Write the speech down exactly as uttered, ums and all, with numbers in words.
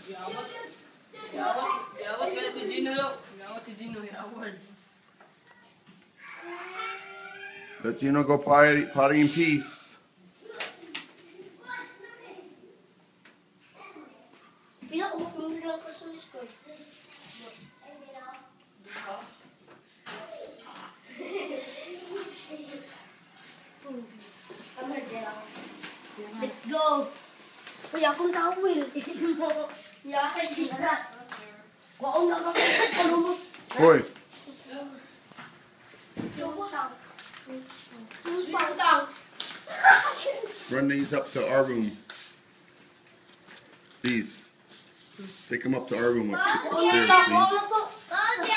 Yawat. Yawat. Yawat ka na si Gino, lo. Yawat si Gino, yawat. Let Gino go potty, potty in peace. Pinakabot mo lang ka sa school. Let's go. Uy, akong tawil. Yakay din na. Kuwaon na kami. Alumos. Boy. Super tanks. Super tanks. Run these up to our room. These. Take them up to our room upstairs, please.